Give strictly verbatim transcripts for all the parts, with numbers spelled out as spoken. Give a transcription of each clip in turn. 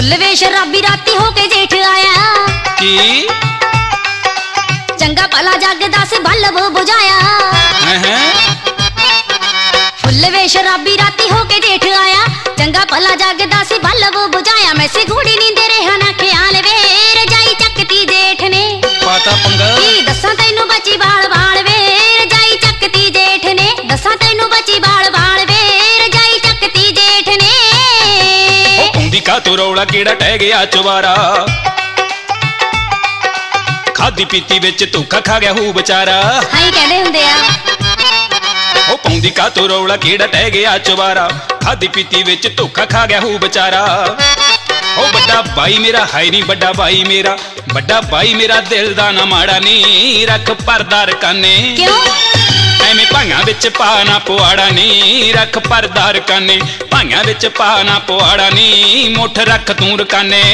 Full वे शराबी राती होके जेठ आया की चंगा भला जगदा से बल वो बुझाया फुल वे शराबी राती होके जेठ आया चंगा भला जगदा से बल वो बुझाया मैं से घूड़ी नींदे रहा ना ख्याल वे रजाई चकती जेठ ने पाता पंगा की दसा तैनू बची बाल बाल वे रजाई चकती जेठ ने दसा तैनू बची बाल बाल वे रजाई चकती जेठ ने ओ औंदी का तू रौला केड़ा टह गया चवारा खादी पीती विच धोखा खा गया हू बेचारा हाई कहदे हुंदे आ ओ पौंदी का तू रौला केड़ा टह गया चवारा खादी पीती विच धोखा खा गया हू बेचारा ओ बड़ा भाई मेरा हाय नी बड़ा भाई मेरा बड़ा भाई मेरा दिल दा ना माड़ा नी रख परदा रकाने क्यों एवें भाइयां विच पा ना पुआड़ा नी रख परदा रकाने भाइयां विच पा ना पुआड़ा नी मुठ रख तू रकाने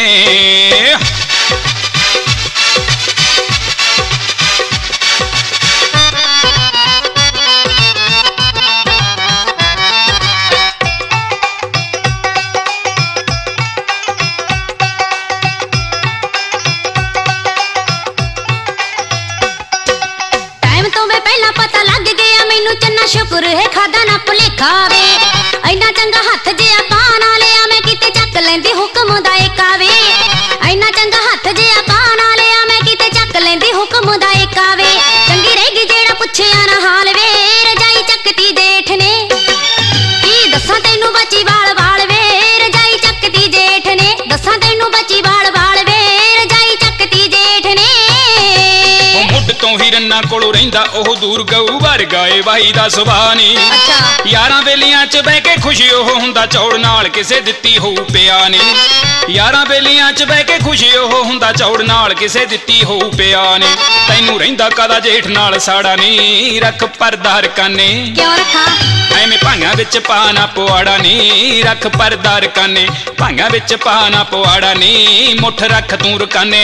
शुक्र है खादा ना भुलेखा वे इन्ना चंगा हथ जिया पा ना लिया मैं किते चक लेंदी हुक्म दा एका वे इन्ना चंगा हथ जिया पा ना लिया मैं किते चक लेंदी हुक्म दा एका वे चंगी रहेगी जेड़ा पुछया ना हाल वे रजाई चकती जेठ ने की दसा तैनू बची बाल बाल वे रजाई चकती जेठ ने दसा तैनू बची बाल बाल वे रजाई चकती जेठ ने मुੱਢ ਤੋਂ ਹੀ ਰੰਨਾ ਕੋਲੋਂ ਰਹਿੰਦਾ ਉਹ ਦੂਰ ਗਊ ਵਰਗਾ ਏ ਬਾਈ ਦਾ ਸੁਭਾਅ ਨੀ ਯਾਰਾਂ ਵੇਲੀਆਂ ਚ ਬਹਿ ਕੇ ਖੁਸ਼ੀ ਉਹ ਹੁੰਦਾ ਚੌੜ ਨਾਲ ਕਿਸੇ ਦਿੱਤੀ ਹੋਊ ਪਿਆ ਨੀ ਯਾਰਾਂ ਵੇਲੀਆਂ ਚ ਬਹਿ ਕੇ ਖੁਸ਼ੀ ਉਹ ਹੁੰਦਾ ਚੌੜ ਨਾਲ ਕਿਸੇ ਦਿੱਤੀ ਹੋਊ ਪਿਆ ਨੀ ਤੈਨੂੰ ਰਹਿੰਦਾ ਕਾਦਾ ਜੇਠ ਨਾਲ ਸਾੜਾ ਨੀ ਰੱਖ ਪਰਦਾ ਰਕਾਨੇ ਕਿਉਂ ਰੱਖਾਂ ਐਵੇਂ ਭਾਈਆਂ ਵਿੱਚ ਪਾ ਨਾ ਪੁਆੜਾ ਨੀ ਰੱਖ ਪਰਦਾ ਰਕਾਨੇ ਭਾਈਆਂ ਵਿੱਚ ਪਾ ਨਾ ਪੁਆੜਾ ਨੀ ਮੁੱਠ ਰੱਖ ਤੂੰ ਰਕਾਨੇ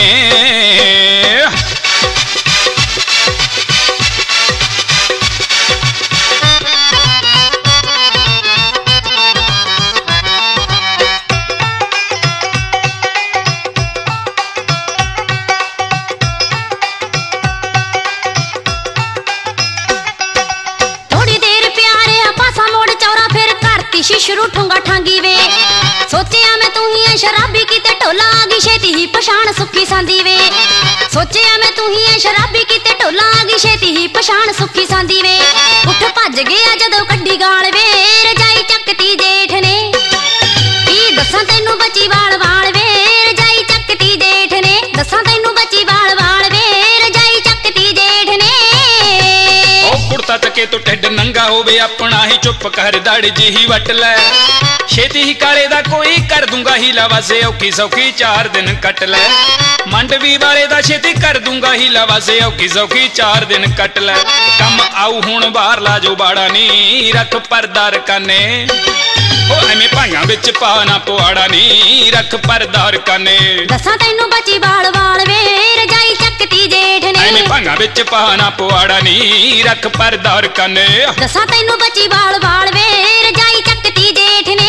शुरू ठूंगा ठांगी वे सोचिया मैं तू ही है शराबी किते ढोला आ गई छेती ही पछाण सुखी सांदी वे सोचिया मैं तू ही है शराबी किते ढोला आ गई छेती ही पछाण सुखी सांदी वे उठ भज गया जदों कड्डी गाल वे रजाई चकती जेठ ने की दसा तैनू बची वाल वाल वे रजाई चकती जेठ ने दसा तैनू बची वाल वाल वे रजाई चकती जेठ ने ओ कुड़ता तके तो ढिड नंगा होवे अपना ही चुप कर दड़ जी वट लै छेती ही काले दा कोई कर दूंगा हीला वासे औखी सौखी चार दिन कट लै मंडवी वाले दा छेती कर दूंगा हीला वासे औखी सौखी चार दिन कट लै कम आऊ हुण बाहर ला जो बाड़ा नी रख परदा रकाने ओ एवें भाइयां विच पा ना पुआड़ा नी रख परदा रकाने दसा तैनू बची बाल बाल वे रजाई चकती जेठ ने एवें भाइयां विच पा ना पुआड़ा नी रख परदा रकाने दसा तैनू बची बाल बाल वे रजाई चकती जेठ ने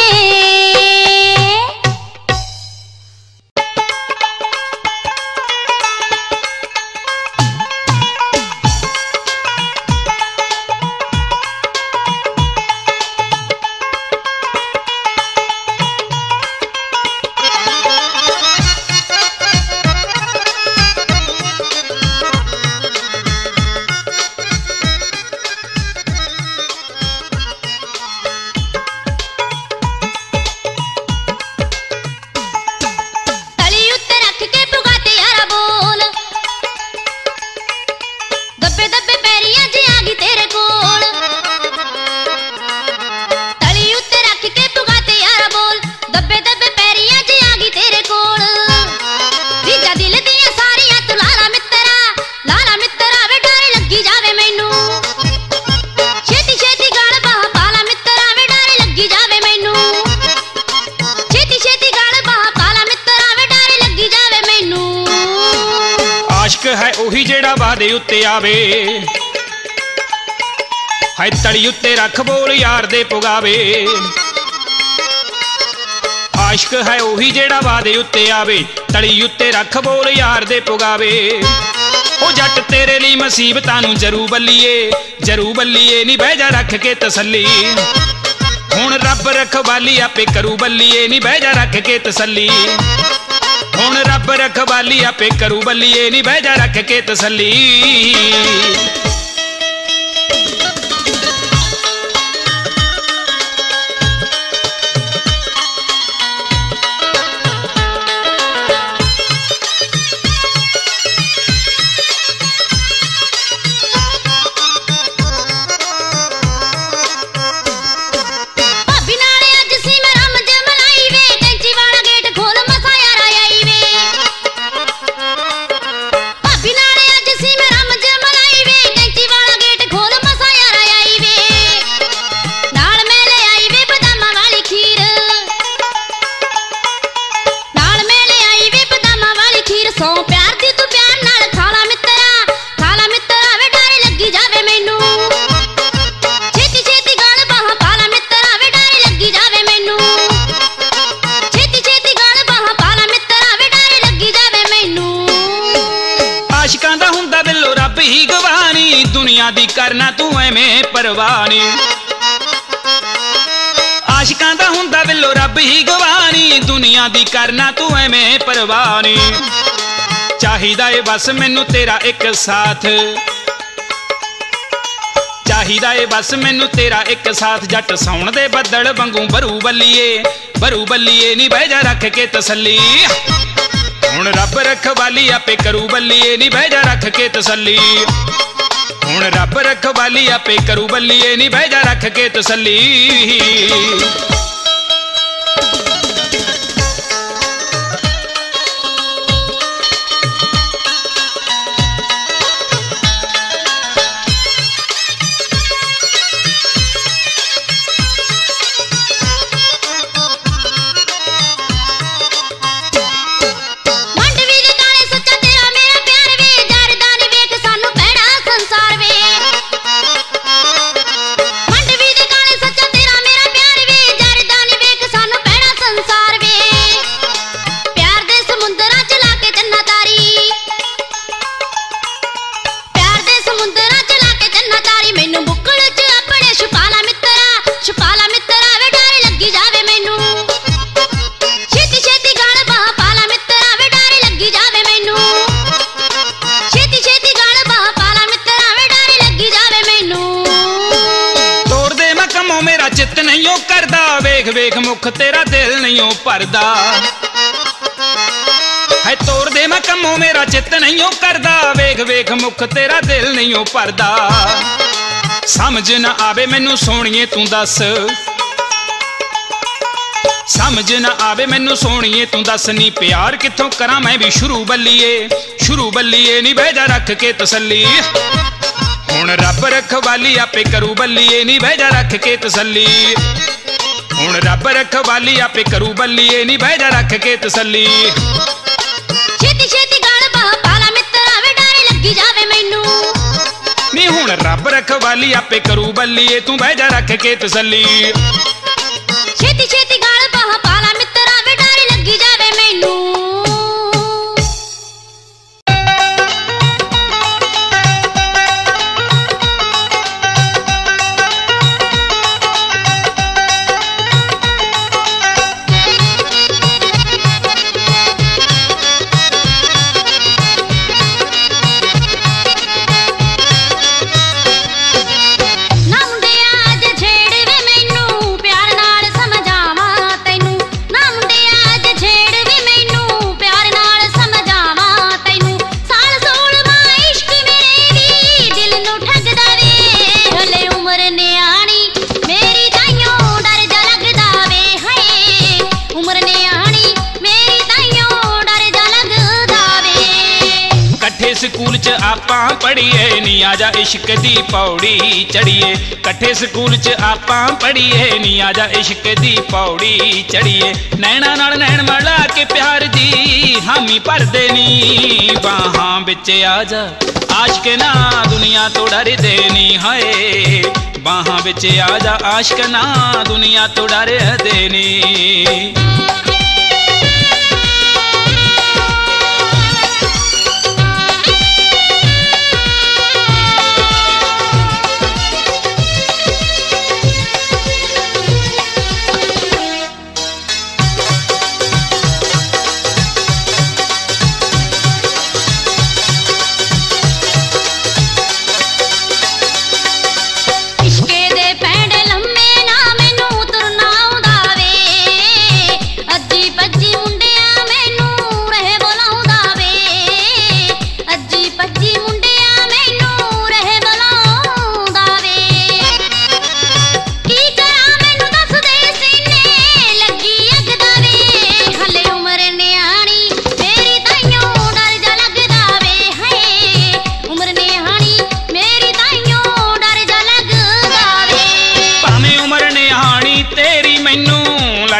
ਉਹੀ ਜਿਹੜਾ ਵਾਦੇ ਉੱਤੇ ਆਵੇ ਹਾਏ ਤਲੀ ਉੱਤੇ ਰੱਖ ਬੋਲ ਯਾਰ ਦੇ ਪੁਗਾਵੇ आशिक है उही जेड़ा वादे उत्ते आवे, तली उत्ते रख बोल यार दे पुगावे। ओ जट तेरे लिए मुसीबतां नूं जरू बल्लीए, जरू बल्लीए नी बह जा रख के तसल्ली। हुण रब रखवाली आपे करू बल्लीए नी बह जा रख के तसल्ली। हुण रब रखवाली आपे करू बल्लीए नी बह जा रख के तसल्ली। दुनिया दी करना तू एवें परवानी, आशिकां दा हुंदा बिल्लो रब ही गवानी, दुनिया दी करना तू एवें परवानी। चाहिदा ए बस मैनू तेरा एक साथ, चाहिदा ए बस मैनू तेरा एक साथ। जट सौण दे बदल वांगू भरू बल्लीए, भरू बल्लीए नी बह जा रख के तसल्ली। हुण रब रखवाली आपे करू बल्लीए नी बह जा रख के तसल्ली। हुण रब रखवाली आपे करू बल्लीए नी बह जा रख के तसल्ली। वेख वेख मुख तेरा दिल नहीं हो भरदा है, तोड़ दे मैं कमों मेरा चित नहीं हो करदा। वेख वेख मुख तेरा दिल नहीं हो भरदा। समझ ना आवे मैनू सोहणीए तू दस, समझ ना आवे मैनू सोहणीए तू दस। नी प्यार कित्थों करा मैं भी शुरू बल्लीए, शुरू बल्लीए नी बह जा रख के तसल्ली। हुण रब रखवाली आपे करू बल्लीए नी बह जा रख के तसल्ली। हुण रब रखवाली आपे करू बल्लीए नी बह जा रख के तसल्ली। छेती छेती गल पा पाला मित्रा वे डर लगी जावे मैनू। नी हुण रब रखवाली आपे करू बल्लीए तू बह जा रख के तसल्ली। छेती छेती गल पा पाला मित्रा वे डर लगी जावे मैनू। स्कूल च आपां पढ़िए नी आजा इश्क दी पौड़ी चढ़िए। कट्ठे स्कूल च आपां पढ़िए नी आजा इश्क दी पौड़ी चढ़िए। नैना नाल नैन मिला के प्यार दी हामी भरदे नी बाहां बिच आजा आशिक ना दुनिया तो डर देनी हाय। बाहां बिच आजा आशिक ना दुनिया तो डर देनी।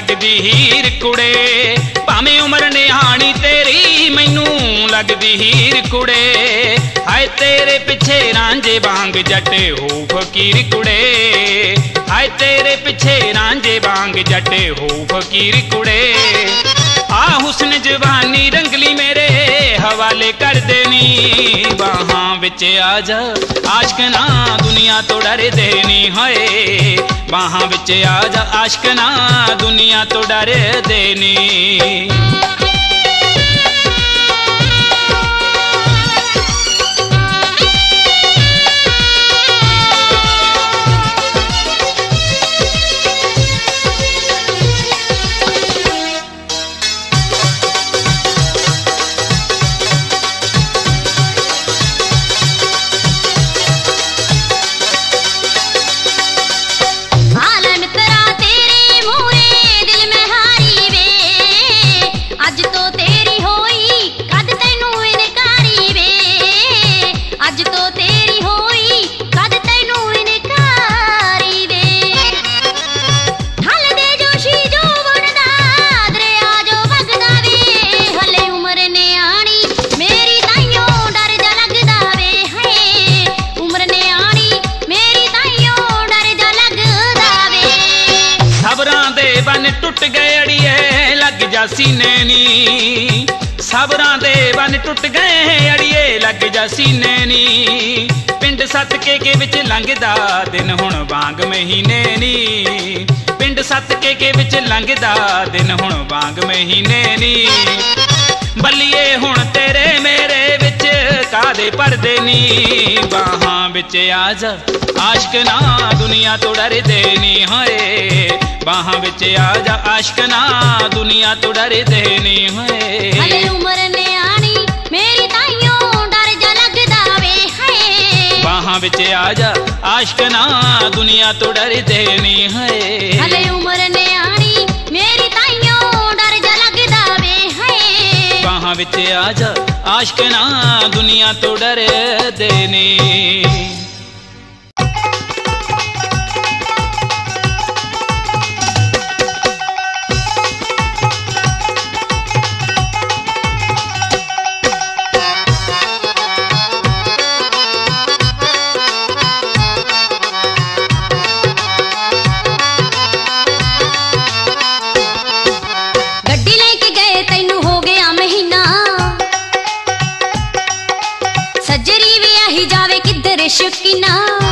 लगदी हीर कुड़े, भावें उम्र निहाणी तेरी मैनू लगदी हीर कुड़े। हाय तेरे पिछे रांझे वांग जट हो फकीर कुड़े, हाय तेरे पिछे रांझे वांग जट हो फकीर कुड़े। आ हुस्न जवानी रंगली मेरे हवाले कर देनी, बाहां विच आजा आशिक ना दुनिया तो डर देनी। हाय बाहां विच आजा आशिक ना दुनिया तो डर देनी। टुट गए अड़िए लग जा सीने नी, सबरां दे बन टुट गए अड़िए लग जा सीने नी। पिंड सत के के विच लंघदा दिन हुण वांग महीने नी, पिंड सत के के विच लंघदा दिन हुण वांग महीने नी। बल्लिए हुण तेरे मेरे विच कादे पर्दे नी, बाहां विच आजा आशिक ना दुनिया तो डर देनी। हाय बाहां विच आजा आशिक ना दुनिया तो डर देनी। हाय हले उम्र न्याणी मेरी ताइयों डर जा लगदा वे। हाय बाहां विच आजा आशिक ना दुनिया तो डर देनी। हाय हले उम्र न्याणी मेरी ताइयों डर जा लगदा वे। हाय बाहां विच आजा आशिक ना दुनिया तो डर देनी। शकीना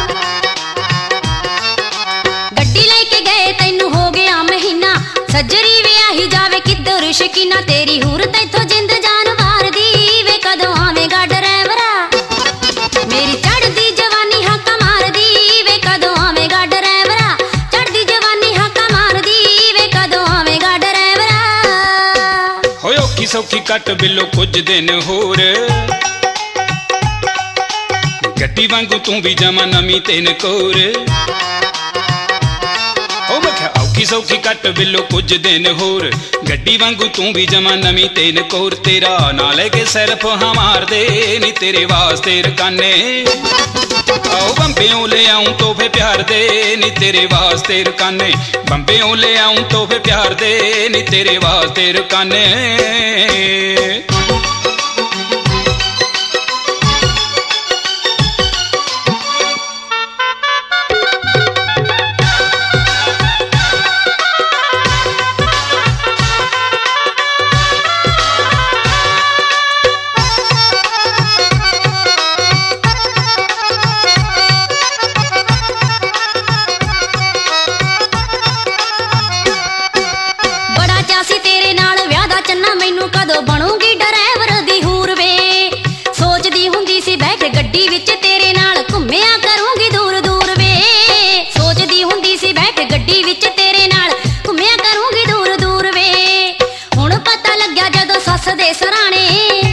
गड्डी लेके गए तैनू हो गया महीना, सजरी व्याही जावे किधर शकीना। तेरी हूरत इथों जिंद जान वार दी वे कदों आवेगा ड्राइवरा, मेरी चढ़दी जवानी हाका मार दी वे कदों आवेगा ड्राइवरा। चढ़दी जवानी हाका मार दी वे कदों आवेगा ड्राइवरा। होए औखी सौखी कट बिलो कुछ दिन होर, गड्डी वांगू तू भी जमा नमी तेन कोर। ओ मैं क्या औखी सौखी कट बिलो कुछ दिन होर, गड्डी वांगू तू भी जमा नमी तेन कोर। तेरा ना लेके सिर्फ हमार दे नी तेरे वास्ते रकाने, आओ बंबेओं ले आऊं तोहफे प्यार दे नी तेरे वास्ते रकाने। बंबेओं ले आऊं तोहफे प्यार दे नी तेरे वास्ते रकाने। बनूंगी ड्राइवर दी हूर वे, सोचदी हुंदी सी बैठ गड्डी विच तेरे नाल घुम्मिया करूंगी दूर दूर वे। सोचदी हुंदी सी बैठ गड्डी विच तेरे नाल घुम्मिया करूंगी दूर दूर वे। हुण पता लग्या जदों सस दे सराणे,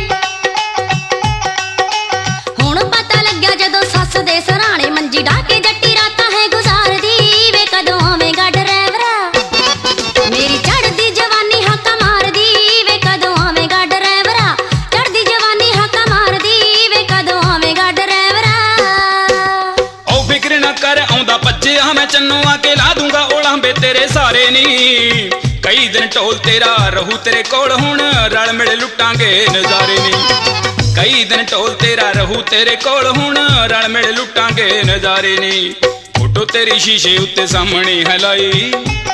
हुण पता लग्या जदों सस दे सराणे मंजी डाके जट्टी रातां है गुजार दी वे कदों आवेगा ड्राइवरा। मेरी चढ़दी जवानी हाका मार दी वे कदों आवेगा ड्राइवरा। चढ़दी जवानी हाका मार दी वे कदों आवेगा ड्राइवरा। ओ फिक्र ना कर आउंदा भज्जे मैं चन्नू आके ला दूंगा ओलांबे तेरे सारे नी। कई दिन ढोल तेरा रहू तेरे कोल हुण रल मिल लुटांगे नजारे नी कई दिन ढोल तेरा रहू तेरे कोल हुण रल मिल लुटांगे नजारे नी फोटो तेरी शीशे उत्ते सामने है लाई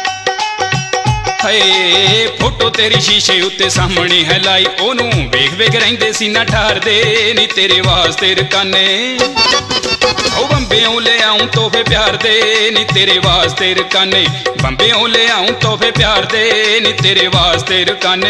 हाय फोटो तेरी शीशे उत्ते सामने है लाई ओनू वेख वेख रहिंदे सीना ठारदे नी तेरे वास्ते रकाने ओ बंबेओं ले आऊं तोहफे प्यार दे नी तेरे वास्ते रकाने बंबेओं ले आऊं तोहफे प्यार दे नी तेरे वास्ते रकाने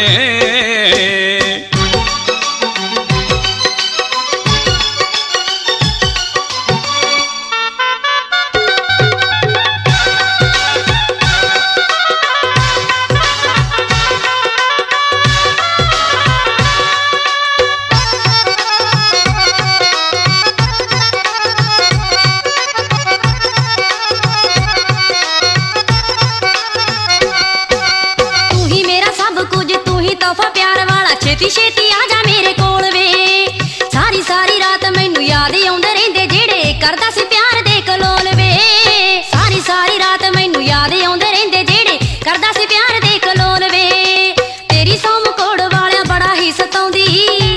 छेती छेती आजा मेरे कोल वे सारी सारी रात मैनू याद आउंदे रहिंदे जेड़े करदा सी प्यार दे कलोल वे सारी सारी रात मैनू याद आउंदे रहिंदे जेड़े करदा सी प्यार दे कलोल वे तेरी सौम कोड़ वालिया बड़ा ही सताउंदी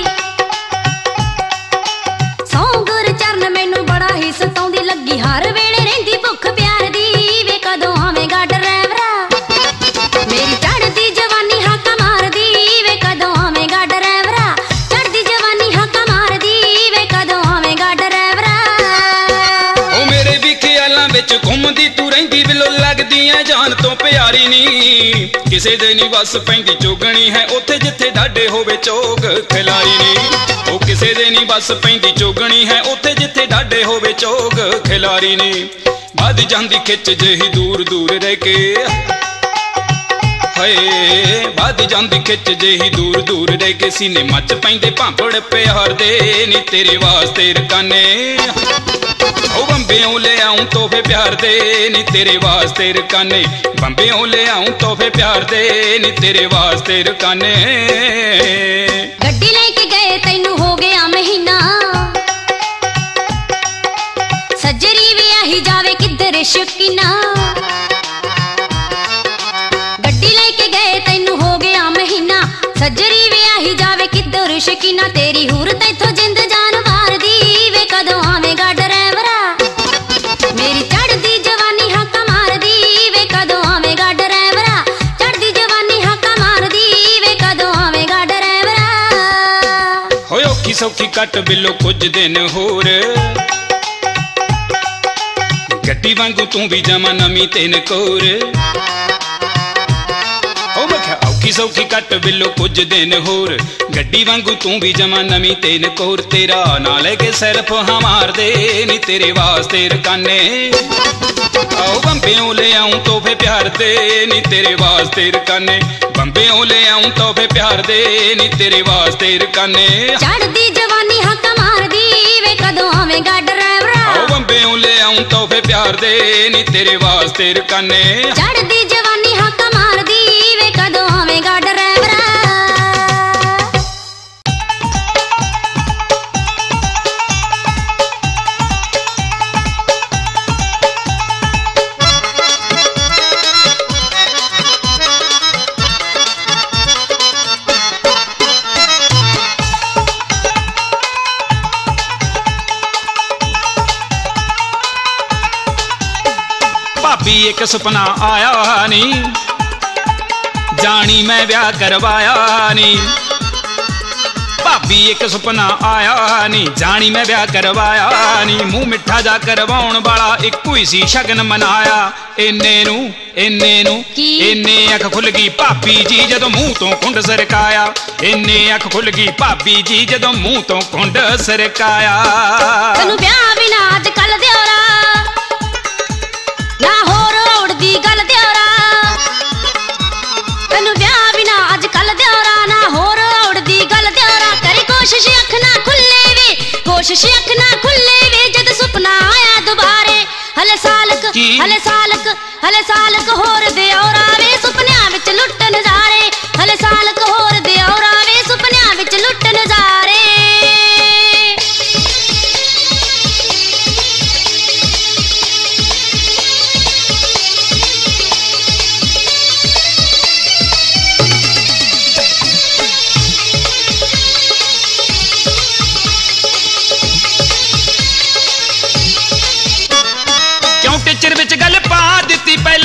सौंगर चरण मैनू बड़ा ही सताउंदी लगी हर वेले रहिंदी भुख प्यार दी वे कदों आवेगा ड्राइवरा मेरी चढ़दी जवानी हाका मारदी वे कदों आवेगा ड्राइवरा चढ़दी जवानी हाका मारदी वे कदों आवेगा ड्राइवरा ओ मेरे भी ख्यालां विच घुमदी तू रहिंदी बिलो लगदी ऐ जान तो प्यारी नी किसे दे नी वस पैंदी चोगणी है ओथे जिथे डाडे होवे चोग खिलारी नी ओ किसे दे नी वस पैंदी चोगणी है ओथे जिथे डाडे होवे चोग खिलारी नी वध जांदी खिच जेही दूर दूर रह के वध जांदी खिच जेही दूर दूर रह के सीने मच पैंदे भांपड़ प्यार दे नी तेरे वास्ते रकाने ओ बंबेओं ले आऊं तोहफे प्यार दे नी तेरे वास्ते रकाने बंबेओं ले आऊं तोहफे प्यार दे नी तेरे वास्ते रकाने गड्डी लेके गए तैनू हो गया महीना सज्जरी वे आही जावे किधर शकीना सज्जरी वे आही जावे किधर शकीना तेरी हूरत इथों जिंद जान मार दी वे कदों आवेगा ड्राइवरा मेरी चढ़दी जवानी हाका मार दी वे कदों आवेगा ड्राइवरा चढ़दी जवानी हाका मार दी वे कदों आवेगा ड्राइवरा होए औखी सौखी कट बिलो कुछ दिन होर गड्डी वांगू तू भी जमा नमी तेन कोर औखी सौखी कट बिलो कुछ दिन होर गड्डी वांगू तू भी जमा नमी तेन कोर तेरा ना लेके सिर्फ हमार दे नी तेरे वास्ते रकाने आओ बंबेओं ले आऊं तोहफे प्यार दे नी तेरे वास्ते रकाने बंबेओं ले आऊं तोहफे प्यार दे नी तेरे वास्ते रकाने चढ़दी जवानी हाका मार दी वे कदों आवेगा ड्राइवरा आओ बंबेओं ले आऊं तोहफे प्यार दे नी तेरे वास्ते रकाने चढ़दी जवानी हाका मार दी वे कदों आवेगा ड्राइवरा भाभी एक सुपना आया नी जानी मैं ब्याह करवाया नी भाभी एक सुपना आया नी जानी मैं ब्याह करवाया नी मुंह मिठा जा करवाउण वाला इक्को ही सी शगन मनाया इन्ने नू इन्ने नू इन्ने अख खुल गई भाभी जी जदों मुंह तो कुंड सरकाया इन्ने अख खुल गई भाभी जी जदों मुंह तो कुंड सरकाया तैनू ब्याह बिना अज कल दियोरा ना होर उड़दी गल दियोरा तैनू ब्याह बिना अज कल दियोरा ना होर उड़दी गल दियोरा करी कोशिश अख ना खुले वे कोशिश अख ना खुले वे जद सुपना आया दोबारे हले सालक हले सालक हले सालक होर दियोरा वे सुपनिया विच लुट नजारे हले सालक होर दियोरा वे सुपनिया विच लुट नजारे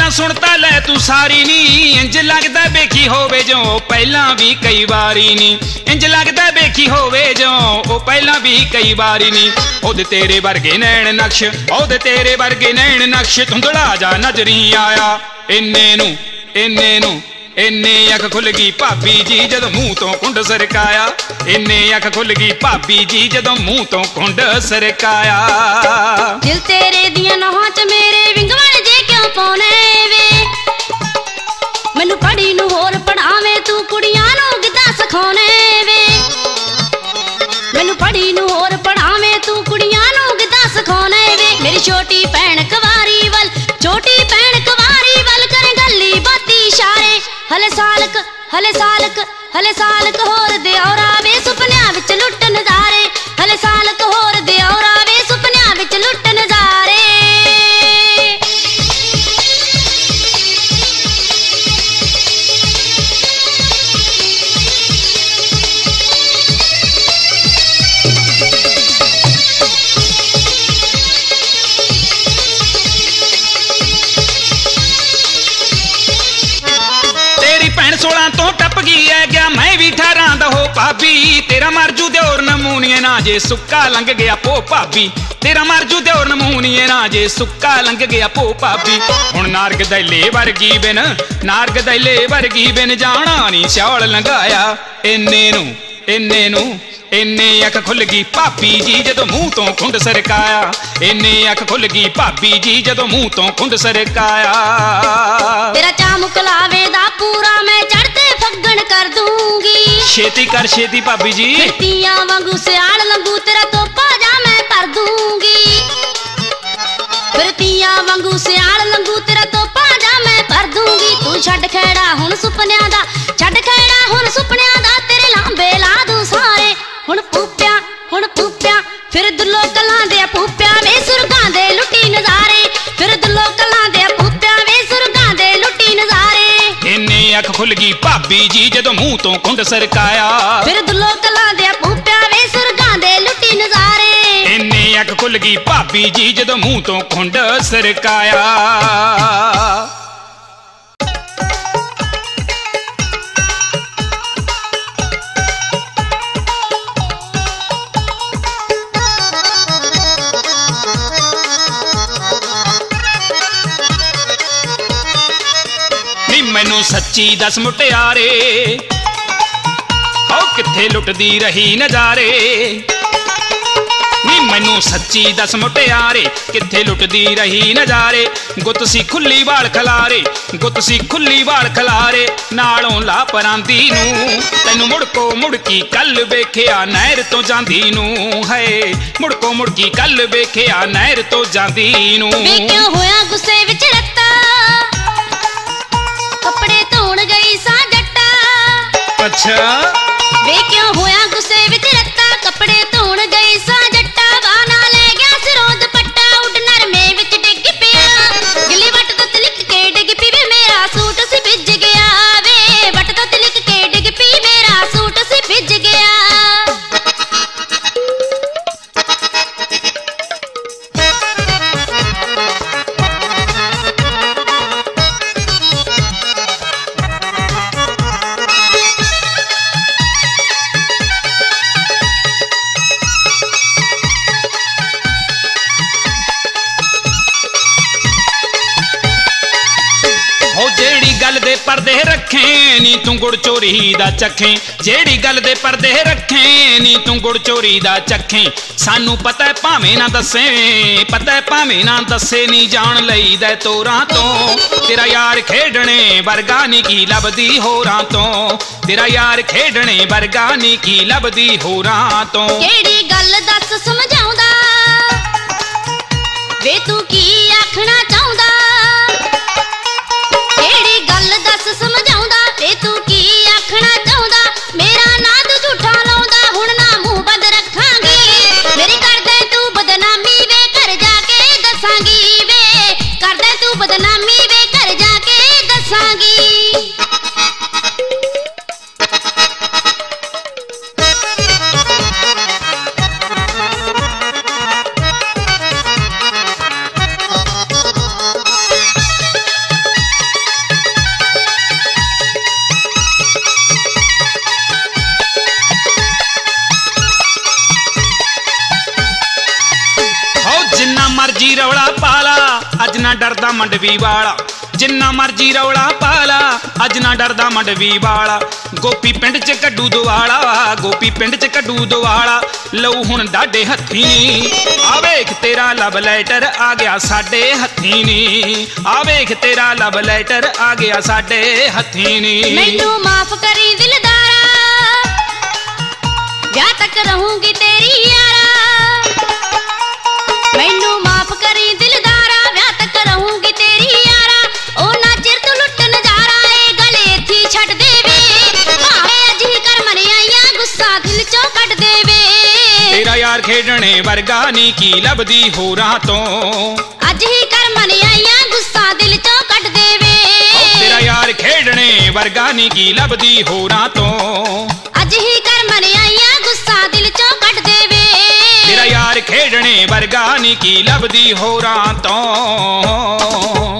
गल्लां सुण तां लै तू सारी नी, इंज लगदा वेखी होवे जो पहलां भी कई वारी नी, इंज लगदा वेखी होवे जो ओ पहलां भी कई वारी नी। ओदे तेरे वर्गे नैण नक्श, ओदे तेरे वर्गे नैण नक्श, धुंधला जा नजरी आया। इन्ने नू इन्ने नू इन्ने अख खुल गई भाभी जी जदों मूंह तो कुंड सरकाया, इन्ने अख खुल गई भाभी जी जदों मूंह तो कुंड सरकाया। दिल तेरे दियां नौहां च मेरे विंगवण जे क्यों पाउणे वे, मैनू पढ़ी नू होर पढ़ावे तू कुड़ियां नू गिद्धा सिखाउणे वे, मैनू पढ़ी नू होर पढ़ावे तू कुड़ियां नू गिद्धा सिखाउणे वे। मेरी छोटी भैन कुवारी वल, छोटी भैन कुवारी वल करे गल्ली बाती इशारे, हले सालक हले सालक हले सालक होर दे और आवे सुपनियां विच लुट नज़ारे, हले सालक होर दे और आवे सुपनियां विच लुट नज़ारे। सोलह तो टप गई है गया मैं भी अठारह दा हो भाभी, तेरा मरजू द्योर नमूनिए ना जे सुक्का लंघ गया पो भाभी, तेरा मरजू द्योर नमूनिए ना जे सुक्का लंघ गया पो भाभी। हुण नारग दैले वर्गी बिन, नारग दैले वर्गी बिन जाना नी स्याल लंघाया। इन्ने नू इन्ने नू इन्ने अख खुल गई भाभी जी जदों मूंह तो खुंड सरकाया, इन्ने अख खुल गई भाभी जी जदों मूंह तो खुंड सरकाया। तेरा चामुक लावे दा पूरा मैं चढ़ते फग्गण कर दूंगी, छेती कर छेती भाभी जी, तियां वांगू सियाल लंगू तेरा तोपा जा मैं भर दूंगी, फिर तियां वांगू सियाल लंगू तेरा तोपा जा मैं भर दूंगी। तू छड्ड खैड़ा हुण सुपनियां दा, छड्ड खैड़ा हुण सुपनियां दा, तेरे लांबे ला दूं सारे। हुण पूप्या हुण पूप्या फिर दुल्लो कलां दे पूप्या वे सुरगां दे लुटी नज़ारे, फिर दुल्लो कलां दे पूप्या वे सुरगां दे लुटी नज़ारे। इन्ने अख खुल गई भाभी जी जदों मूंह तो कुंड सरकाया, फिर दुल्लो कलां दे पूप्या वे सुरगां दे लुटी नज़ारे। इन्ने अख खुल गई भाभी जी जदों मूंह तो कुंड सरकाया। मैनू सच्ची दस मुटियारे ओ किथे लुटदी रही नजारे, नी मैनू सच्ची दस मुटियारे किथे लुटदी रही नजारे। गुत सी खुली वाल खलारे, गुत सी खुली वाल खलारे, नालों ला परांदी नू तैनू मुड़को मुड़की कल वेखिया नहर तो जांदी नू, है मुड़को मुड़की कल वेखिया नहर तो जांदी नू। वे क्यों होया गुस्से विच रत्ता, कपड़े धोण गई सा जट्टा। अच्छा वे क्यों होया गुस्से विच रत्ता, कपड़े धोण गई सा जट्टा, बाना ले गया सिरों दुपट्टा, उड नरमे विच डिग पिया, गिली वट तो तिलक के डिग पी वे मेरा सूट सी भिज गया, वे वट तो तिलक के डिग पी मेरा सूट सी भिज गया। पर्दे रखे नी तू गुड़ चोरी दा चखे, जेड़ी गल दे पर्दे रखे नी तू गुड़ चोरी दा चखे। सानू पता है भावें ना दसे, पता है भावें ना दसे नी जान लई दे तोरां तो, तेरा यार खेडने वर्गा नी की लभदी होरां तो, तेरा यार खेडने वर्गा नी की लभदी होरां तो। केड़ी गल दस समझाउंदा वे तू की आखना चाहुंदा, केड़ी गल दस समझाउंदा वे तू की आखना चाहुंदा, मेरा ना तू झूठा लाउंदा हुण ना मुंह बंद रखांगी, मेरी करदे तू बदनामी वे घर जाके दसांगी, वे करदे तू बदनामी वे घर जाके दसांगी। ਮੰਡਵੀ ਵਾਲਾ, ਜਿੰਨਾ ਮਰਜੀ ਰੌਲਾ ਪਾਲਾ ਅੱਜ ਨਾ ਡਰਦਾ ਮੰਡਵੀ ਵਾਲਾ। ਗੋਪੀ ਪਿੰਡ ਚ ਕੱਢੂ ਦੁਆਲਾ, ਗੋਪੀ ਪਿੰਡ ਚ ਕੱਢੂ ਦੁਆਲਾ, ਲਊ ਹੁਣ ਡਾਡੇ ਹੱਥੀ ਨੀ। ਆ ਵੇਖ ਤੇਰਾ ਲਵ ਲੈਟਰ ਆ ਗਿਆ ਸਾਡੇ ਹੱਥੀ ਨੀ, ਆ ਵੇਖ ਤੇਰਾ ਲਵ ਲੈਟਰ ਆ ਗਿਆ ਸਾਡੇ ਹੱਥੀ ਨੀ। ਮੈਨੂੰ ਮਾਫ ਕਰੀ ਦਿਲਦਾਰਾ, ਵਿਆਹ ਤੱਕ ਰਹੂੰਗੀ ਤੇਰੀ ਯਾਰਾ। ਮੈਨੂੰ ਮਾਫ ਕਰੀ ਦਿਲਦਾਰਾ, ਵਿਆਹ ਤੱਕ ਰਹੂੰਗੀ ਤੇਰੀ ਯਾਰਾ। ਉਹ ਨਾ ਚਿਰ ਤੂੰ ਲੁੱਟ ਨਜ਼ਾਰਾ, ਇਹ ਗੱਲ ਇੱਥੇ ਛੱਡ ਦੇਵੇ, ਭਾਵੇਂ ਅੱਜ ਹੀ ਕਰ ਮਰਿਆਈਆਂ ਗੁੱਸਾ ਦਿਲ ਚੋਂ ਕੱਢ ਦੇਵੇ। ਤੇਰਾ ਯਾਰ ਖੇਡਣੇ ਵਰਗਾ ਨੀ ਕੀ ਲੱਭਦੀ ਹੋਰਾਂ ਤੋਂ, ਅੱਜ ਹੀ ਕਰ ਮਰਿਆਈਆਂ ਗੁੱਸਾ ਦਿਲ ਚੋਂ ਕੱਢ ਦੇਵੇ। ਤੇਰਾ ਯਾਰ ਖੇਡਣੇ ਵਰਗਾ ਨੀ ਕੀ ਲੱਭਦੀ ਹੋਰਾਂ ਤੋਂ, ਅੱਜ ਹੀ ਕਰ ਮਰਿਆਈਆਂ ਗੁੱਸਾ ਦਿਲ ਚੋਂ ਕੱਢ ਦੇਵੇ। ਤੇਰਾ ਯਾਰ ਖੇਡਣੇ ਵਰਗਾ ਨੀ ਕੀ ਲੱਭਦੀ ਹੋਰਾਂ ਤੋਂ।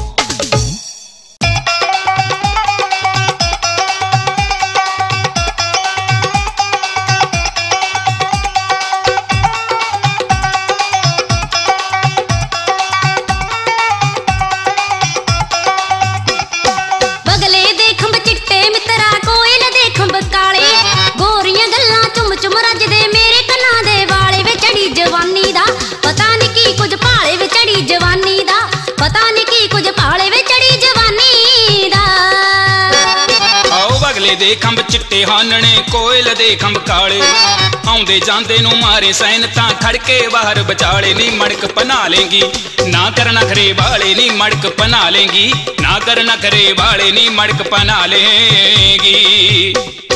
ਬਗਲੇ ਦੇ ਖੰਭ ਚਿੱਟੇ ਮਿੱਤਰਾ, ਕੋਇਲ ਦੇ ਖੰਭ ਕਾਲੇ, ਗੋਰੀਆਂ ਗੱਲਾਂ ਚੁੰਮ ਚੁੰਮ ਰੱਜਦੇ ਮੇਰੇ ਕੰਨਾਂ ਦੇ ਵਾਲੇ। ਵੇ ਚੜੀ ਜਵਾਨੀ ਦਾ ਪਤਾ ਨੀ ਕੀ ਕੁਝ ਭਾਲੇ, ਵੇ ਚੜੀ ਜਵਾਨੀ ਦਾ ਪਤਾ ਨੀ ਕੀ ਕੁਝ ਭਾਲੇ, ਵੇ ਚੜੀ ਜਵਾਨੀ ਦਾ। ਆਓ ਬਗਲੇ ਦੇ ਖੰਭ ਚਿੱਟੇ ਹਾਨਣੇ, ਕੋਇਲ ਦੇ ਖੰਭ ਕਾਲੇ, ਆਉਂਦੇ ਜਾਂਦੇ ਨੂੰ ਮਾਰੇ ਸੈਨ ਤਾਂ ਖੜਕੇ ਬਾਹਰ ਵਿਚਾਲੇ। ਨੀ ਮੜਕ ਪਨਾ ਲੇਂਗੀ ਨਾ ਕਰ ਨਖਰੇ ਵਾਲੇ, ਨੀ ਮੜਕ ਪਨਾ ਲੇਂਗੀ ਨਾ ਕਰ ਨਖਰੇ ਵਾਲੇ, ਨੀ ਮੜਕ ਪਨਾ ਲੇਂਗੀ।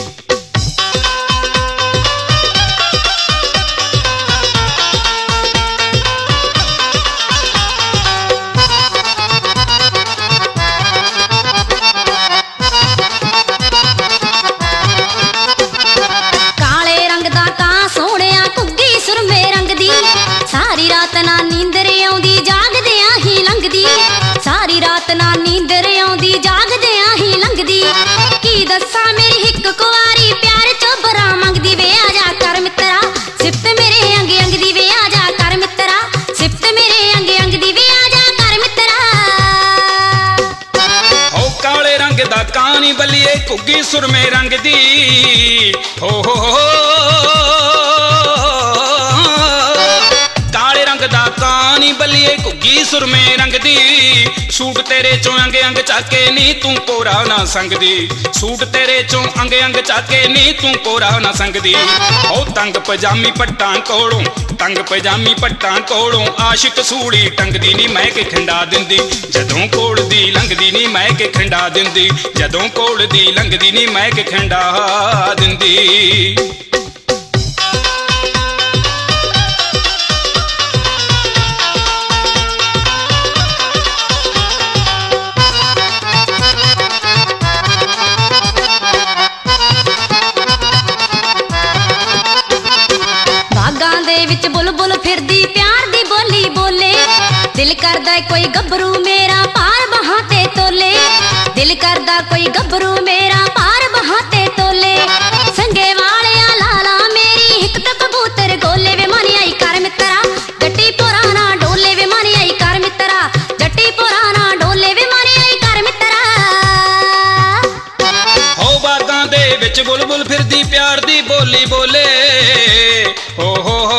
ਕਾਲੇ ਰੰਗ ਦਾ ਕਾਂ ਸੋਹਣਿਆ, ਘੁੱਗੀ ਸੁਰਮੇ ਰੰਗ ਦੀ, ਸਾਰੀ ਰਾਤ ਨਾ ਨੀਂਦਰ ਆਉਂਦੀ ਜਾਗਦਿਆਂ ਹੀ ਲੰਘਦੀ। ਸਾਰੀ ਰਾਤ ਨਾ ਨੀਂਦਰ ਆਉਂਦੀ ਜਾਗਦਿਆਂ ਹੀ ਲੰਘਦੀ। ਕੀ ਦੱਸਾਂ ਮੇਰੀ ਹਿੱਕ ਕੁਆਰੀ ਪਿਆਰ ਚੋਬਰਾ ਮੰਗਦੀ। ਵੇ ਆ ਜਾ ਕਰ ਮਿੱਤਰਾ ਸਿਫਤ ਮੇਰੇ ਅੰਗ ਅੰਗ ਦੀ, ਵੇ ਆ ਜਾ ਕਰ ਮਿੱਤਰਾ ਸਿਫਤ ਮੇਰੇ ਅੰਗ ਅੰਗ ਦੀ, ਵੇ ਆ ਜਾ ਕਰ ਮਿੱਤਰਾ। ਓ ਕਾਲੇ ਰੰਗ ਦਾ ਕਾਂ ਨੀ ਬੱਲੀਏ, ਘੁੱਗੀ ਸੁਰਮੇ ਰੰਗ ਦੀ, ਹੋ ਹੋ ਹੋ ਕਾਲੇ ਰੰਗ ਦਾ ਕਾਂ ਨੀ ਬੱਲੀਏ, ਘੁੱਗੀ ਸੁਰਮੇ ਰੰਗ ਦੀ। ਸੂਟ ਤੇਰੇ ਚੋਂ ਅੰਗ ਅੰਗ ਚਾਕੇ ਨੀ ਤੂੰ ਕੋਰਾ ਨਾ ਸੰਗਦੀ, ਸੂਟ ਤੇਰੇ ਚੋਂ ਅੰਗ ਅੰਗ ਚਾਕੇ ਨੀ ਤੂੰ ਕੋਰਾ ਨਾ ਸੰਗਦੀ। ਓ ਤੰਗ ਪਜਾਮੀ ਪੱਟਾਂ ਕੋਲੋਂ, ਤੰਗ ਪਜਾਮੀ ਪੱਟਾਂ ਕੋਲੋਂ, ਆਸ਼ਿਕ ਸੂੜੀ ਟੰਗਦੀ ਨੀ ਮੈਂ ਕਿ ਖੰਡਾ ਦਿੰਦੀ, ਜਦੋਂ ਕੋਲ ਦੀ ਲੰਘਦੀ ਨੀ ਮੈਂ ਕਿ ਖੰਡਾ ਦਿੰਦੀ, ਜਦੋਂ ਕੋਲ ਦੀ ਲੰਘਦੀ ਨੀ ਮੈਂ ਕਿ ਖੰਡਾ ਦਿੰਦੀ। ਬਾਗਾਂ ਦੇ ਵਿੱਚ ਬੁਲਬੁਲ ਫਿਰਦੀ ਪਿਆਰ ਦੀ ਬੋਲੀ ਬੋਲੇ, ਦਿਲ ਕਰਦਾ ਕੋਈ ਗੱਭਰੂ ਮੇਰਾ ਪਾਰ ਬਾਹਾਂ ਤੇ ਤੋਲੇ। ਦਿਲ ਕਰਦਾ ਕੋਈ ਗੱਭਰੂ ਮੇਰਾ ਪਾਰ ਬਾਹਾਂ ਤੇ ਤੋਲੇ। ਸੰਗੇ ਵਾਲਿਆ ਲਾਲਾ ਮੇਰੀ ਹਿੱਕ ਤੇ ਕਬੂਤਰ ਗੋਲੇ। ਵੇ ਮਨ ਆਈ ਕਰ ਮਿੱਤਰਾ ਜੱਟੀ ਪੁਰਾਣਾ ਡੋਲੇ, ਵੇ ਮਨ ਆਈ ਕਰ ਮਿੱਤਰਾ ਜੱਟੀ ਪੁਰਾਣਾ ਡੋਲੇ, ਵੇ ਮਨ ਆਈ ਕਰ ਮਿੱਤਰਾ। ਹੋ ਬਾਗਾਂ ਦੇ ਵਿੱਚ ਬੁਲਬੁਲ ਫਿਰਦੀ ਪਿਆਰ ਦੀ ਬੋਲੀ ਬੋਲੇ, ਹੋ ਹੋ ਹੋ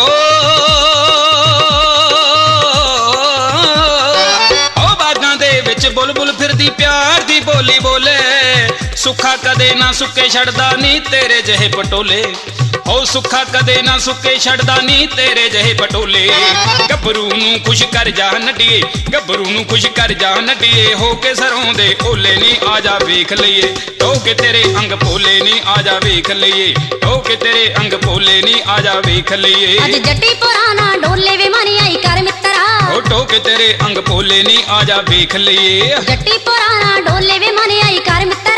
ਹੋ ਬਾਗਾਂ ਦੇ ਵਿੱਚ ਬੁਲਬੁਲ ਫਿਰਦੀ ਪਿਆਰ ਦੀ ਬੋਲੀ ਬੋਲੇ। ਸੁੱਖਾ ਕਦੇ ਨਾ ਸੁੱਕੇ ਛੱਡਦਾ ਨੀ ਤੇਰੇ ਜਿਹੇ ਪਟੋਲੇ, ਹੋ ਸੁੱਖਾ ਕਦੇ ਨਾ ਸੁੱਕੇ ਛੱਡਦਾ ਨੀ ਤੇਰੇ ਜਿਹੇ ਪਟੋਲੇ। ਗੱਭਰੂ ਨੂੰ ਖੁਸ਼ ਕਰ ਜਾ ਨੱਡੀਏ, ਗੱਭਰੂ ਨੂੰ ਖੁਸ਼ ਕਰ ਜਾ ਨੱਡੀਏ, ਹੋ ਕੇ ਸਰੋਂ ਦੇ ਓਲੇ ਨੀ ਆ ਜਾ ਵੇਖ ਲਈਏ, ਢੋ ਕੇ ਤੇਰੇ ਅੰਗ ਭੋਲੇ ਨੀ ਆ ਜਾ ਵੇਖ ਲਈਏ, ਢੋ ਕੇ ਤੇਰੇ ਅੰਗ ਭੋਲੇ ਨੀ ਆ ਜਾ ਵੇਖ ਲਈਏ। ਅੱਜ ਜੱਟੀ ਪੁਰਾਣਾ ਡੋਲੇ ਵੇ ਮਨ ਆਈ ਕਰ ਮਿੱਤਰਾ, ਹੋ ਢੋ ਕੇ ਤੇਰੇ ਅੰਗ ਭੋਲੇ ਨੀ ਆ ਜਾ ਵੇਖ ਲਈਏ। ਜੱਟੀ ਪੁਰਾਣਾ ਡੋਲੇ ਵੇ ਮਨ ਆਈ ਕਰ ਮਿੱਤਰਾ।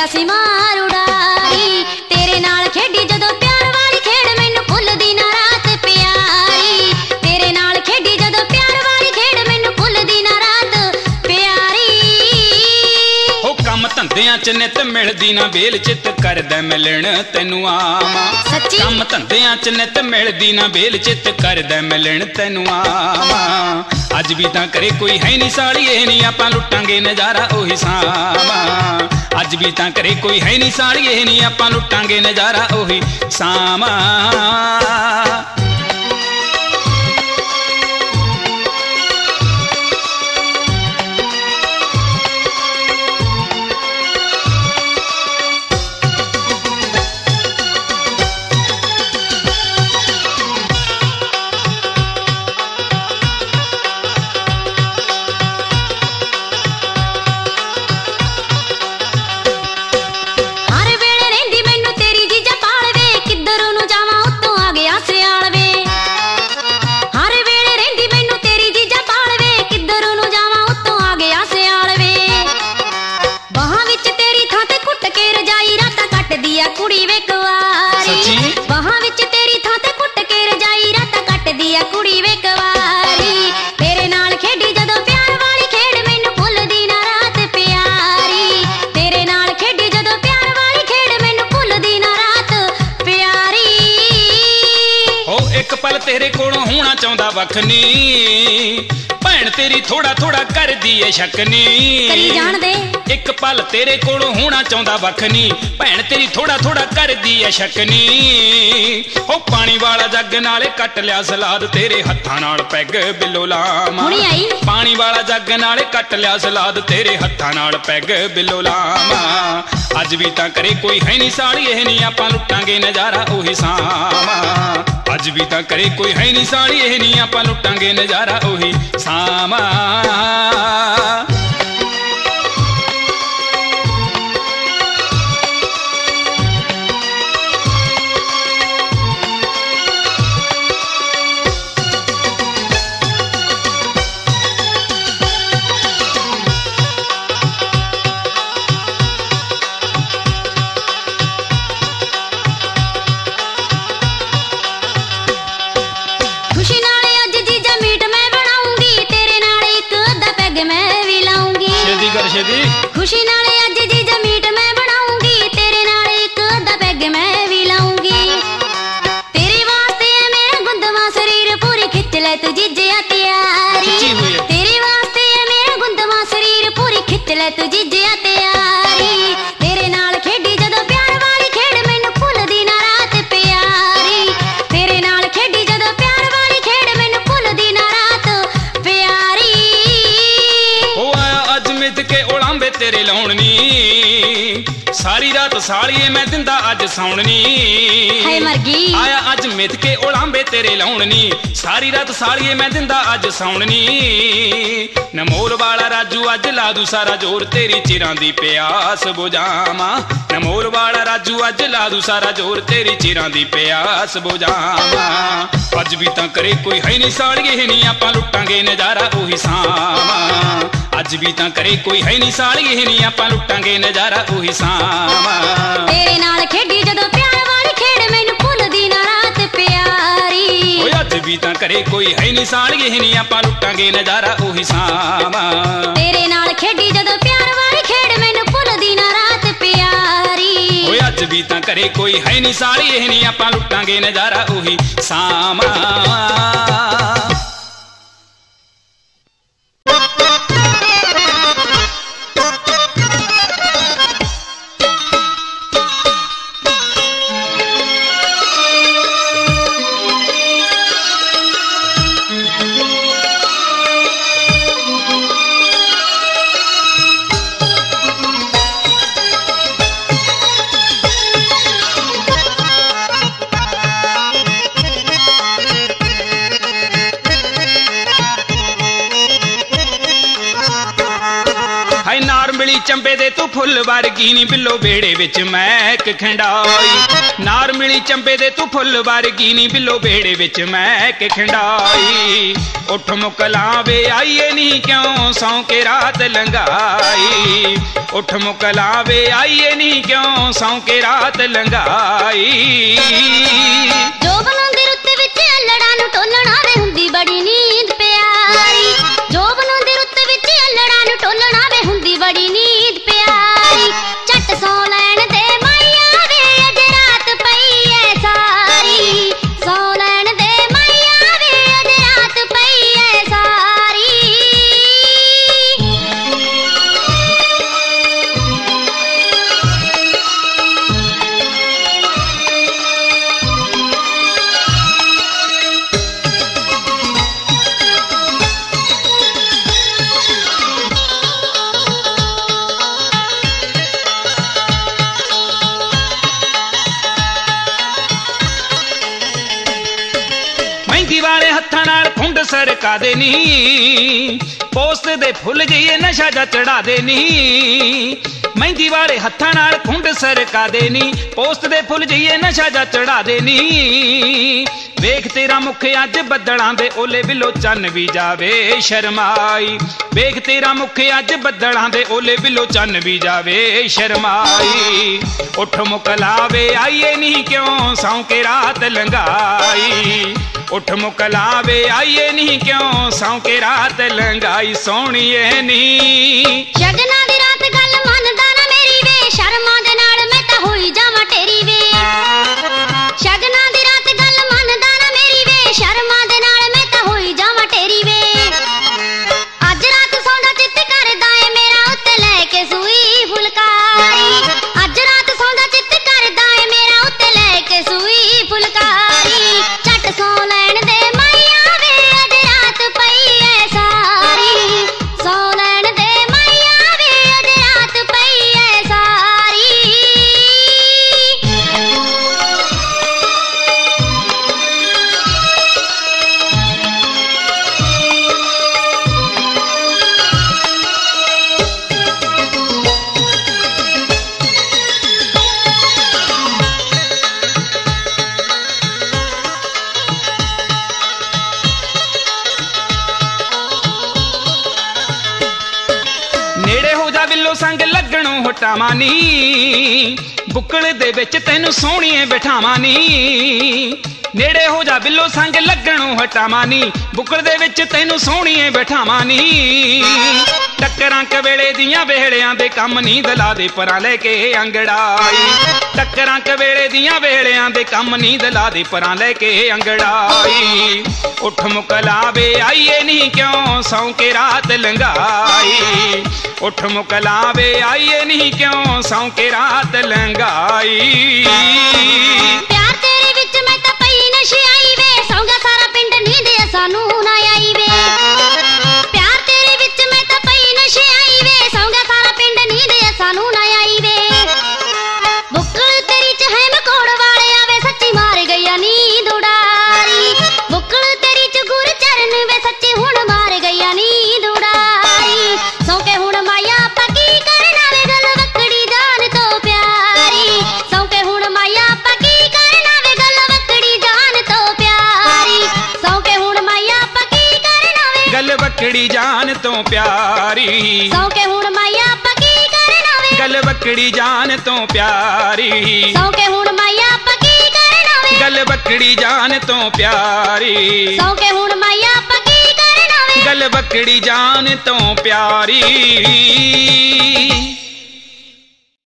ਛੱਡਿਆ ਸੀ ਮਾਰ ਉਡਾਰੀ। ਤੇਰੇ ਨਾਲ ਖੇਡੀ ਜਦੋਂ ਪਿਆਰ ਵਾਲੀ ਖੇਡ ਮੈਨੂੰ ਭੁੱਲਦੀ ਨਾ ਰਾਤ ਪਿਆਰੀ। ਤੇਰੇ ਨਾਲ ਖੇਡੀ ਜਦੋਂ ਪਿਆਰ ਵਾਲੀ ਖੇਡ ਮੈਨੂੰ ਭੁੱਲਦੀ ਨਾ ਰਾਤ ਪਿਆਰੀ। ਹੋ ਕੰਮ ਧੰਦਿਆਂ ਚ ਨਿਤ ਮਿਲਦੀ ਨਾ ਵੇਲ ਚਿੱਤ ਕਰਦਾ ਮਿਲਣ ਤੈਨੂੰ ਆਵਾਂ। ਸੱਚੀ ਕੰਮ ਧੰਦਿਆਂ ਚ ਨਿਤ ਮਿਲਦੀ ਨਾ ਵੇਲ ਚਿੱਤ ਕਰਦਾ ਮਿਲਣ ਤੈਨੂੰ ਆਵਾਂ। ਅੱਜ ਵੀ ਤਾਂ ਕਰੇ ਕੋਈ ਹੈ ਨਹੀਂ ਸਾਲੀਏ ਨੀ ਆਪਾਂ ਲੁੱਟਾਂਗੇ ਨਜ਼ਾਰਾ ਉਹੀ ਸਾਵਾਂ। ਅੱਜ ਵੀ ਤਾਂ ਕਰੇ ਕੋਈ ਹੈ ਨਹੀਂ ਸਾਲੀਏ ਨੀ ਆਪਾਂ ਲੁੱਟਾਂਗੇ ਨਜ਼ਾਰਾ ਉਹੀ ਸਾਵਾਂ। ਕੁੜੀ ਵੇ ਕੁਵਾਰੀ ਬਾਹਾਂ ਵਿੱਚ ਤੇਰੀ ਥਾਂ ਤੇ ਕੁੱਟ ਕੇ ਰਜਾਈ ਰਾਤਾਂ ਕੱਟਦੀ ਆ ਕੁੜੀ ਵੇ ਕੁਵਾਰੀ। ਤੇਰੇ ਨਾਲ ਖੇਡੀ ਜਦੋਂ ਪਿਆਰ ਵਾਲੀ ਖੇਡ ਮੈਨੂੰ ਭੁੱਲਦੀ ਨਾ ਰਾਤ ਪਿਆਰੀ। ਤੇਰੇ ਨਾਲ ਖੇਡੀ ਜਦੋਂ ਪਿਆਰ ਵਾਲੀ ਖੇਡ ਮੈਨੂੰ ਭੁੱਲਦੀ ਨਾ ਰਾਤ ਪਿਆਰੀ। ਹੋ ਇੱਕ ਪਲ ਤੇਰੇ ਕੋਲੋਂ ਹੋਣਾ ਚਾਹੁੰਦਾ ਵੱਖ ਨੀ ਭੈਣ ਤੇਰੀ ਥੋੜਾ ਥੋੜਾ ਕਰਦੀ ਏ ਸ਼ੱਕ ਨੀ। ਕਰੀ ਜਾਣ ਦੇ ਇੱਕ ਪਲ ਤੇਰੇ ਕੋਲੋਂ ਹੋਣਾ ਚਾਹੁੰਦਾ ਵੱਖ ਨੀ ਭੈਣ ਤੇਰੀ ਥੋੜਾ ਥੋੜਾ ਕਰਦੀ ਏ ਸ਼ੱਕ ਨੀ। ਹੋ ਪਾਣੀ ਵਾਲਾ ਜੱਗ ਨਾਲੇ ਕੱਟ ਲਿਆ ਸਲਾਦ ਤੇਰੇ ਹੱਥਾਂ ਨਾਲ ਪੈਗ ਬਿੱਲੋ ਲਾਵਾਂ। ਹੁਣੀ ਆਈ ਪਾਣੀ ਵਾਲਾ ਜੱਗ ਨਾਲੇ ਕੱਟ ਲਿਆ ਸਲਾਦ ਤੇਰੇ ਹੱਥਾਂ ਨਾਲ ਪੈਗ ਬਿੱਲੋ ਲਾਵਾਂ। ਅੱਜ ਵੀ ਤਾਂ ਕਰੇ ਕੋਈ ਹੈ ਨਹੀਂ ਸਾਲੀਏ ਨੀ ਆਪਾਂ ਲੁੱਟਾਂਗੇ ਨਜ਼ਾਰਾ ਉਹੀ ਸਾਵਾਂ। ਅੱਜ ਵੀ ਤਾਂ ਕਰੇ ਕੋਈ ਹੈ ਨਹੀਂ ਸਾਲੀਏ ਨੀ ਆਪਾਂ ਲੁੱਟਾਂਗੇ ਨਜ਼ਾਰਾ ਉਹੀ ਸਾਵਾਂ। ਖੁਸ਼ੀ ਨਾਲ ਅੱਜ ਜੀਜਾ ਮੀਟ ਮੈਂ ਬਣਾਉਂਗੀ ਤੇਰੇ ਨਾਲ ਇੱਕ ਅੱਧਾ ਪੈਗ ਮੈਂ ਵੀ ਲਾਉਂਗੀ। ਛੇਤੀ ਕਰ ਛੇਤੀ ਖੁਸ਼ੀ ਨਾਲ ਅੱਜ ਜੀਜਾ ਮੀਟ ਮੈਂ ਬਣਾਉਂਗੀ ਤੇਰੇ ਨਾਲ ਇੱਕ ਅੱਧਾ ਪੈਗ ਮੈਂ ਵੀ ਲਾਉਂਗੀ। ਤੇਰੇ ਵਾਸਤੇ ਮੇਰਾ ਗੁੰਦਵਾ ਸਰੀਰ ਪੂਰੀ ਖਿੱਚ ਲੈ ਤੂੰ ਜੀਜਿਆ ਤਿਆਰੀ। ਤੇਰੇ ਵਾਸਤੇ ਮੇਰਾ ਗੁੰਦਵਾ ਸਰੀਰ ਪੂਰੀ ਖਿੱਚ ਲੈ ਤੂੰ ਜੀਜਿਆ ਤਿਆਰੀ। ਤੇਰੇ ਨਾਲ ਖੇਡੀ ਜਦੋਂ ਪਿਆਰ ਵਾਲੀ ਖੇਡ ਮੈਨੂੰ ਭੁੱਲਦੀ ਨਾ ਰਾਤ ਪਿਆਰੀ। ਤੇਰੇ ਨਾਲ ਖੇਡੀ ਜਦੋਂ ਪਿਆਰ ਵਾਲੀ ਖੇਡ ਮੈਨੂੰ ਭੁੱਲਦੀ ਨਾ ਰਾਤ ਪਿਆਰੀ। ਉਹ ਆਇਆ ਅੱਜ ਮਿੱਥ ਕੇ ਉਲਾਂਬੇ ਤੇਰੇ ਲਾਉਣ ਨੀ ਸਾਰੀ ਰਾਤ ਸਾਲੀਏ ਮੈਂ ਦਿੰਦਾ ਅੱਜ ਸੌਣ ਨੀ। ਹਾਏ ਮਰ ਗਈ ਆਇਆ ਅੱਜ ਮਿੱਥ ਕੇ ਉਲਾਂਬੇ ਤੇਰੇ ਲਾਉਣ ਨੀ ਸਾਰੀ ਰਾਤ ਸਾਲੀਏ ਮੈਂ ਦਿੰਦਾ ਅੱਜ ਸੌਣ ਨੀ। ਨਮੋਲ ਵਾਲਾ ਰਾਜੂ ਅੱਜ ਲਾ ਦੂ ਸਾਰਾ ਜ਼ੋਰ ਤੇਰੀ ਚਿਰਾਂ ਦੀ ਪਿਆਸ ਬੁਝਾਵਾਂ। ਨਮੋਲ ਵਾਲਾ ਰਾਜੂ ਅੱਜ ਲਾ ਦੂ ਸਾਰਾ ਜ਼ੋਰ ਤੇਰੀ ਚਿਰਾਂ ਦੀ ਪਿਆਸ ਬੁਝਾਵਾਂ। ਅੱਜ ਵੀ ਤਾਂ ਕਰੇ ਕੋਈ ਹੈ ਨਹੀਂ ਸਾਲੀਏ ਨੀ ਆਪਾਂ ਲੁੱਟਾਂਗੇ ਨਜ਼ਾਰਾ ਉਹੀ ਸਾਵਾਂ। ਅੱਜ ਵੀ ਤਾਂ ਕਰੇ ਕੋਈ ਹੈ ਨਹੀਂ ਸਾਲੀਏ ਨੀ ਆਪਾਂ ਲੁੱਟਾਂਗੇ ਨਜ਼ਾਰਾ ਉਹੀ ਸਾਵਾਂ। ਤੇਰੇ ਨਾਲ ਖੇਡੀ ਜਦੋਂ ਪਿਆਰ ਵਾਲੀ ਖੇਡ ਮੈਨੂੰ ਭੁੱਲਦੀ ਨਾ ਰਾਤ ਪਿਆਰੀ। ਓਏ ਅੱਜ ਵੀ ਤਾਂ ਕਰੇ ਕੋਈ ਹੈ ਨਹੀਂ ਸਾਲੀਏ ਨੀ ਆਪਾਂ ਲੁੱਟਾਂਗੇ ਨਜ਼ਾਰਾ ਉਹੀ ਸਾਵਾਂ। ਤੇਰੇ ਨਾਲ ਖੇਡੀ ਜਦੋਂ ਪਿਆਰ ਵਾਲੀ ਖੇਡ ਮੈਨੂੰ ਭੁੱਲਦੀ ਨਾ ਰਾਤ ਪਿਆਰੀ। ਓਏ ਅੱਜ ਵੀ ਤਾਂ ਕਰੇ ਕੋਈ ਹੈ ਨਹੀਂ ਸਾਲੀਏ ਨੀ ਆਪਾਂ ਲੁੱਟਾਂਗੇ ਨਜ਼ਾਰਾ ਉਹੀ ਸਾਵਾਂ। ਮਿਲੀ ਚੰਬੇ ਦੇ ਤੂੰ ਫੁੱਲ ਵਰਗੀ ਨੀ ਬਿੱਲੋ ਬੇੜੇ ਵਿੱਚ ਮਹਿਕ ਖੰਡਾਈ। ਨਾਰ ਮਿਲੀ ਚੰਬੇ ਦੇ ਤੂੰ ਫੁੱਲ ਵਰਗੀ ਨੀ ਬਿੱਲੋ ਬੇੜੇ ਵਿੱਚ ਮਹਿਕ ਖੰਡਾਈ। ਉੱਠ ਮੁਕਲਾਵੇ ਆਈਏ ਨੀ ਕਿਉਂ ਸੌਂ ਕੇ ਰਾਤ ਲੰਘਾਈ। ਉੱਠ ਮੁਕਲਾਵੇ ਆਈਏ ਨੀ ਕਿਉਂ ਸੌਂ ਕੇ ਰਾਤ ਲੰਘਾਈ। ਜੋਬਨ ਦੀ ਰੁੱਤ ਵਿੱਚ ਅਲੜਾਂ ਨੂੰ ਟੋਲਣਾ ਵੇ ਹੁੰਦੀ ਬੜੀ ਨੀਂਦ ਪਿਆਰੀ। ਜੋਬਨ ਦੀ ਰੁੱਤ ਵਿੱਚ ਅਲੜਾਂ ਨੂੰ ਟੋਲਣਾ ਵੇ ਹੁੰਦੀ ਬੜੀ ਨੀਂਦ ਪਿਆਰੀ। ਝੱਟ ਸੌ ਲੈਣ ਦੇ ਮਾਈਆ ਵੇ ਅੱਜ ਰਾਤ ਪਈ ਐ ਸਾਰੀ। ਸੌ ਲੈਣ ਦੇ ਮਾਈਆ ਵੇ ਅੱਜ ਰਾਤ ਪਈ ਐ ਸਾਰੀ। ਮਹਿੰਦੀ ਵਾਲੇ ਹੱਥਾਂ ਨਾਲ ਖੁੰਡ ਸਰਕਾ ਦੇ ਨੀ। ਪੋਸਤ ਦੇ ਫੁੱਲ ਜਈਏ ਨਸ਼ਾ ਜਾ ਚੜਾ ਦੇ ਨੀ। ਮਹਿੰਦੀ ਵਾਲੇ ਹੱਥਾਂ ਨਾਲ ਖੁੰਡ ਸਰਕਾ ਦੇ ਨੀ। ਪੋਸਤ ਦੇ ਫੁੱਲ ਜਈਏ ਨਸ਼ਾ ਜਾ ਚੜਾ ਦੇ ਨੀ। ਵੇਖ ਤੇਰਾ ਮੁਖ ਅੱਜ ਬੱਦਲਾਂ ਦੇ ਓਲੇ ਬਿੱਲੋ ਚੰਨ ਵੀ ਜਾਵੇ ਸ਼ਰਮਾਈ। ਵੇਖ ਤੇਰਾ ਮੁਖ ਅੱਜ ਬੱਦਲਾਂ ਦੇ ਓਲੇ ਬਿੱਲੋ ਚੰਨ ਵੀ ਜਾਵੇ ਸ਼ਰਮਾਈ। ਉੱਠ ਮੁਕਲਾਵੇ ਆਈਏ ਨਹੀਂ ਕਿਉਂ ਸੌਂ ਕੇ ਰਾਤ ਲੰਘਾਈ। ਉੱਠ ਮੁਕਲਾਵੇ ਆਈਏ ਨਹੀਂ ਕਿਉਂ ਸੌਂ ਕੇ ਰਾਤ ਲੰਘਾਈ। ਸੋਹਣੀਏ ਨੀ ਸ਼ਗਨਾਂ ਦੀ ਰਾਤ ਗੱਲ ਮੰਨਦਾ ਨਾ ਮੇਰੀ ਵੇ। ਸ਼ਰਮਾਂ ਦੇ ਨਾਲ ਮੈਂ ਤਾਂ ਹੋਈ ਜਾਵਾਂ ਤੇਰੀ ਵੇ। ਸ਼ਗਨਾਂ ਦੀ ਰਾਤ ਗੱਲ ਮੰਨਦਾ ਨਾ ਮੇਰੀ ਵੇ। ਸ਼ਰਮਾਂ ਦੇ ਨਾਲ ਮੈਂ ਤਾਂ ਹੋਈ ਜਾਵਾਂ ਤੇਰੀ ਵੇ। ਅੱਜ ਰਾਤ ਸੌਂਦਾ ਚਿੱਤ ਕਰਦਾ ਏ ਮੇਰਾ ਉੱਤੇ ਲੈ ਕੇ ਸੂਈ ਫੁਲਕਾਰੀ। ਅੱਜ ਰਾਤ ਸੌਂਦਾ ਚਿੱਤ ਕਰਦਾ ਏ ਮੇਰਾ ਉੱਤੇ ਲੈ ਕੇ ਸੂਈ ਫੁਲਕਾਰੀ। ਝੱਟ ਸੌ ਲੈਣ ਦੇ ਮਾਈਆ ਵੇ ਅੱਜ ਰਾਤ ਪਈ ਐ ਸਾਰੀ। ਸੌ ਲੈਣ ਦੇ ਮਾਈਆ ਵੇ ਅੱਜ ਰਾਤ ਪਈ ਐ ਸਾਰੀ। ਨੇੜੇ ਹੋ ਜਾ ਬਿੱਲੋ ਸੰਗ ਲੱਗਣੋਂ ਹਟਾਵਾਂ ਨੀ। ਬੁੱਕਲ ਦੇ ਵਿੱਚ ਤੈਨੂੰ ਸੋਹਣੀਏ ਬਿਠਾਵਾਂ ਨੀ। ਨੇੜੇ ਹੋ ਜਾ ਬਿੱਲੋ ਸੰਗ ਲੱਗਣੋਂ ਹਟਾਵਾਂ ਨੀ। ਬੁੱਕਲ ਦੇ ਵਿੱਚ ਤੈਨੂੰ ਸੋਹਣੀਏ ਬਿਠਾਵਾਂ ਨੀ। ਟੱਕਰਾਂ ਕਵੇਲੇ ਦੀਆਂ ਵੇਹੜਿਆਂ ਦੇ ਕੰਮ ਨੀ ਦਲਾ ਦੇ ਪਰਾਂ ਲੈ ਕੇ ਅੰਗੜਾਈ। ਟੱਕਰਾਂ ਕਵੇਲੇ ਦੀਆਂ ਵੇਹੜਿਆਂ ਦੇ ਕੰਮ ਨੀ ਦਲਾ ਦੇ ਪਰਾਂ ਲੈ ਕੇ ਅੰਗੜਾਈ। ਉੱਠ ਮੁਕਲਾਵੇ ਆਈਏ ਨਹੀਂ ਕਿਉਂ ਸੌਂ ਕੇ ਰਾਤ ਲੰਘਾਈ। ਉੱਠ ਮੁਕਲਾਵੇ ਆਈਏ ਨਹੀਂ ਕਿਉਂ ਸੌਂ ਕੇ ਰਾਤ ਲੰਘਾਈ। ਪਿਆਰ ਤੇਰੇ ਵਿੱਚ ਮੈਂ ਤਾਂ ਪਈ ਨਸ਼ੇ ਆਈ ਵੇ। ਸੌਂਗਾ ਸਾਰਾ ਪਿੰਡ ਨੀਂਦ ਸਾਨੂੰ ਨਾ ਆਈ ਵੇ। ਪਿਆਰ ਤੇਰੇ ਵਿੱਚ ਮੈਂ ਤਾਂ ਪਈ ਨਸ਼ੇ ਆਈ ਵੇ। ਸੌਂਗਾ ਸਾਰਾ ਪਿੰਡ ਨੀਂਦ ਸਾਨੂੰ ਨਾ ਆਈ ਵੇ। ਬੁੱਕਲ ਤੇਰੀ ਚ ਹੈ ਮਕੋੜ ਵਾਲੇ ਆਵੇ ਸੱਚੀ ਮਾਰ ਗਈਆ ਨੀਂਦ ਉਡਾਰੀ। ਬੁੱਕਲ ਤੇਰੀ ਚ ਗੁਰ ਚਰਨ ਵੇ ਸੱਚੀ ਹੁਣ ਮਾਰ ਗਈਆ ਨੀਂਦ ਉਡਾਰੀ। ਸੌਂ ਕੇ ਹੁਣ ਮਾਇਆ ਆਪਾਂ ਕੀ ਕਰਨਾ ਵੇ ਗੱਲ ਵਕੜੀ ਜਾਨ ਤੋਂ ਪਿਆਰੀ। ਸੌਂ ਕੇ ਹੁਣ ਮਾਇਆ ਆਪਾਂ ਕੀ ਕਰਨਾ ਵੇ ਗੱਲ ਵਕੜੀ ਜਾਨ ਤੋਂ ਪਿਆਰੀ। ਸੌਂ ਕੇ ਹੁਣ ਮਾਇਆ ਆਪਾਂ ਕੀ ਕਰਨਾ ਵੇ ਗੱਲ ਵਕੜੀ ਜਾਨ ਤੋਂ ਪਿਆਰੀ। ਸੌਂ ਕੇ ਹੁਣ ਮਾਇਆ ਆਪਾਂ ਕੀ ਕਰਨਾ ਵੇ ਗੱਲ ਵਕੜੀ ਜਾਨ ਤੋਂ ਪਿਆਰੀ। ਸੌਂ ਕੇ ਹੁਣ ਮਾਇਆ ਆਪਾਂ ਕੀ ਕਰਨਾ ਵੇ ਗੱਲ ਵਕੜੀ ਜਾਨ ਤੋਂ ਪਿਆਰੀ। ਸੌਂ ਕੇ ਹੁਣ ਮਾਇਆ ਆਪਾਂ ਕੀ ਕਰਨਾ ਵੇ ਗੱਲ ਵਕੜੀ ਜਾਨ ਤੋਂ ਪਿਆਰੀ।